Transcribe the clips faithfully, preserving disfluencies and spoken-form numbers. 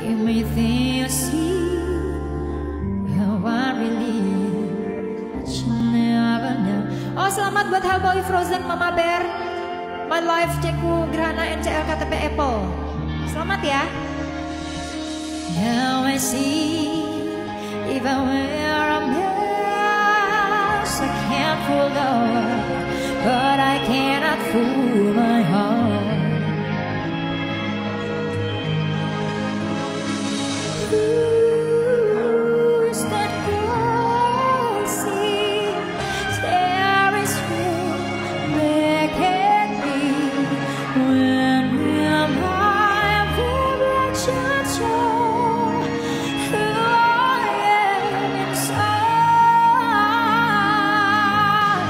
You may think you see how I really, but you never know. Oh, selamat buat Hellboy Frozen, Mama Bear, My Life, Ceku, Gerhana, N C L, K T P, Apple. Selamat ya. Now I see, even where I'm lost, I can't fool the world, but I cannot fool my heart. Who's that girl I see staring straight back at me? When will my reflection show who I am inside?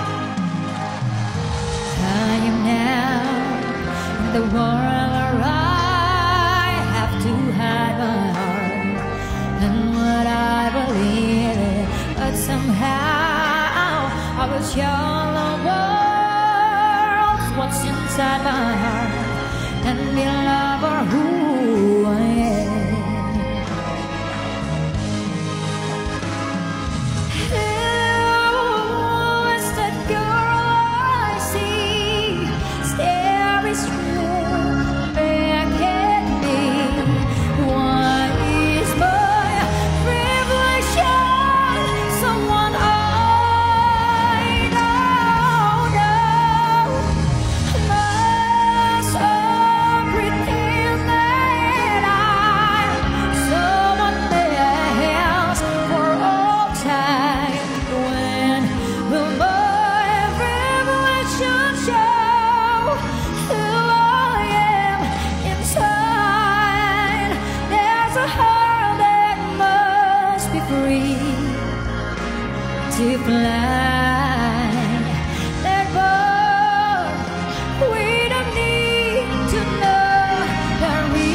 I am now in the world where I have to hide my heart and what I believe in, but somehow I will show the world what's inside my heart and be loved for who I am. Who is that girl I see staring straight back at me? Why is my reflection someone I don't know? Must I pretend that I'm someone else for all time? When will my reflection show who I am inside? There's a heart that must be free to fly. That bird, we don't need to know the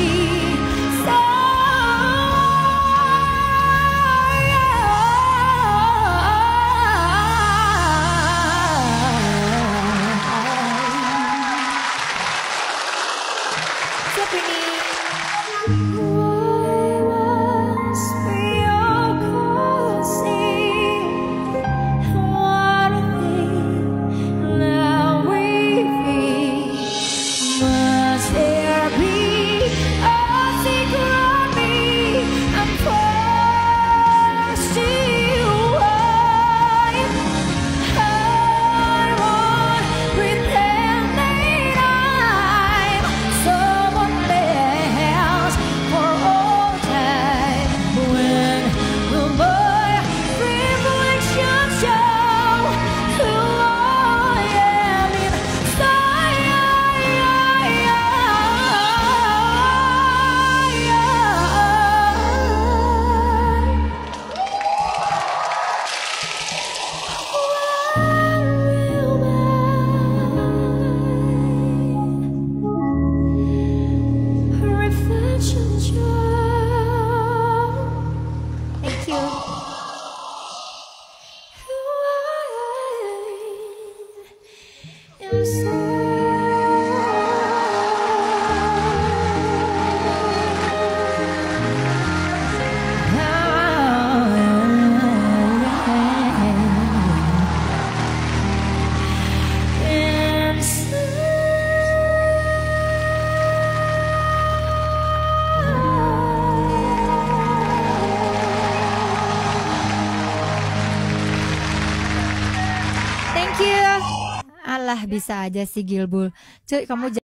reason. Siap ini. Why must we all concede? What a thing now we feel. Must there be a secret me? I'm forced to hide. I won't pretend that I'm someone else for all time. When will my reflection show who I am reflection show? Thank you. Who I am Thank you. Alah, bisa aja sih Gilbul. Cuy, kamu